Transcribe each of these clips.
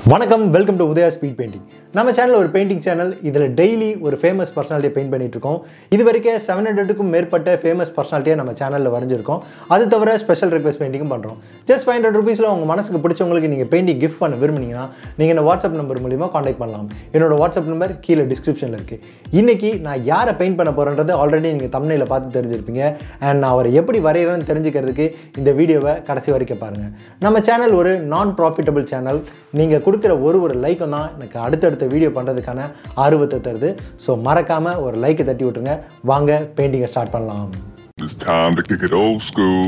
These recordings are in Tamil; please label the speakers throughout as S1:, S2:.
S1: வணக்கம் welcome to Udaya speed painting. நம்ம சேனல் ஒரு பெயிண்டிங் சேனல். இதில் டெய்லி ஒரு ஃபேமஸ் பர்சனாலிட்டியை பெயிண்ட் பண்ணிட்டு இருக்கோம். இது வரைக்கும் 700க்கும் மேற்பட்ட ஃபேமஸ் பர்சனாலிட்டியை நம்ம சேனலில் வரைஞ்சிருக்கோம். அது தவிர ஸ்பெஷல் ரிக்வெஸ்ட் பெயிண்டிங்கும் பண்ணுறோம். ஜஸ்ட் 500 rupeesல உங்கள் மனசுக்கு பிடிச்சவங்களுக்கு நீங்கள் பெயிண்டிங் கிஃப்ட் பண்ண விரும்புனீங்கன்னா நீங்கள் இந்த வாட்ஸ்அப் நம்பர் மூலிமா காண்டாக்ட் பண்ணலாம். என்னோட வாட்ஸ்அப் நம்பர் கீழே டிஸ்கிரிப்ஷனில் இருக்குது. இன்றைக்கி நான் யாரை பெயிண்ட் பண்ண போகிறேன்றது ஆல்ரெடி நீங்கள் தம்ப்நெயில பார்த்து தெரிஞ்சிருப்பீங்க. அண்ட் நான் அவரை எப்படி வரைகிறேன்னு தெரிஞ்சுக்கிறதுக்கு இந்த வீடியோவை கடைசி வரைக்கும் பாருங்கள். நம்ம சேனல் ஒரு நான் ப்ராஃபிட்டபிள் சேனல். நீங்கள் கொடுக்குற ஒரு லைக்கும் தான் எனக்கு அடுத்தடுத்த வீடியோ பண்ணுறதுக்கான ஆர்வத்தை தருது. ஸோ மறக்காமல் ஒரு லைக்கை தட்டி விட்டுருங்க. வாங்க பெயிண்டிங்கை ஸ்டார்ட் பண்ணலாம்.
S2: It's time to kick it old school,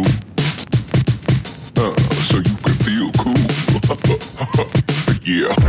S2: so you can feel cool. Yeah.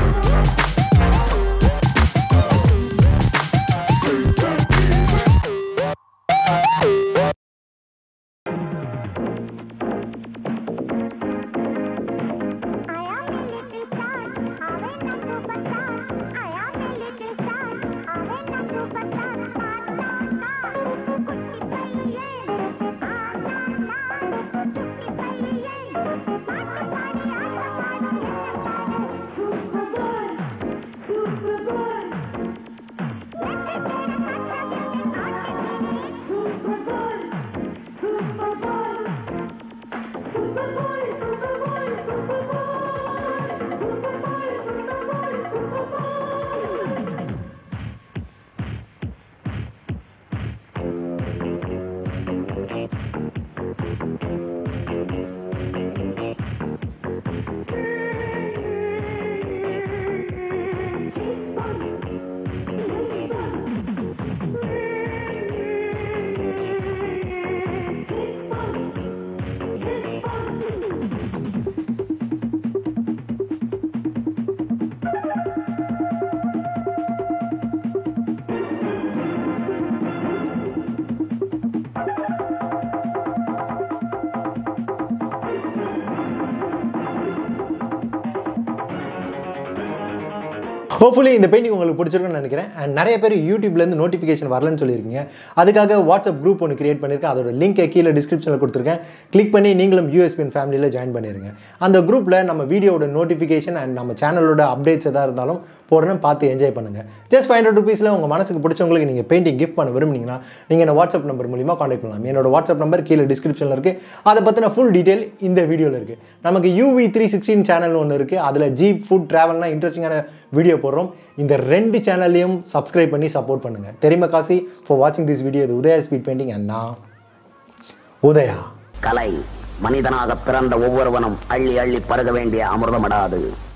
S1: Hopefully இந்த பெயிண்டிங் உங்களுக்கு பிடிச்சிருக்குன்னு நினைக்கிறேன். அண்ட் நிறைய பேர் யூடியூப்லேருந்து நோட்டிஃபிகேஷன் வரலன்னு சொல்லியிருக்கீங்க. அதுக்காக வாட்ஸ்அப் குரூப் ஒன்று கிரியேட் பண்ணியிருக்கேன். அதோட லிங்கை கீழே டிஸ்கிரிப்ஷனில் கொடுத்துருக்கேன். கிளிக் பண்ணி நீங்களும் யூஎஸ்பிஎன் ஃபேமிலியில் ஜாயின் பண்ணிடுங்க. அந்த குரூப்பில் நம்ம வீடியோட நோட்டிஃபிகேஷன் அண்ட் நம்ம சேனலோட அப்டேட்ஸ் எதாக இருந்தாலும் போடுறேன்னு பார்த்து என்ஜாய் பண்ணுங்கள். ஜஸ்ட் 500 rupeesல உங்கள் மனசுக்கு பிடிச்சவங்களுக்கு நீங்கள் பெயிண்டிங் கிஃப்ட் பண்ண விரும்புனீங்கன்னா நீங்கள் இந்த வாட்ஸ்அப் நம்பர் மூலிமா காண்டாக்ட் பண்ணலாம். என்னோட வாட்ஸ்அப் நம்பர் கீழே டிஸ்கிரிப்ஷனில் இருக்குது. அதை பற்றின ஃபுல் டீட்டெயில் இந்த வீடியோவில் இருக்குது. நமக்கு UV316 சேனல் ஒன்று இருக்குது. அதில் ஜீப் ஃபுட் ட்ராவல்னால் இன்ட்ரெஸ்டிங்கான வீடியோ போடுறோம். இந்த 2 சேனல்லையும் சப்ஸ்கிரைப் பண்ணி சப்போர்ட் பண்ணுங்க. தெரியுமா காசி ஃபார் வாட்சிங் திஸ் வீடியோ. இது உதயா ஸ்பீட் பெயிண்டிங் அண்ட் நான் உதயா.
S3: கலை மனிதனாக பிறந்த ஒவ்வொருவனும் அள்ளி அள்ளி பருக வேண்டிய அமிர்தமடாது.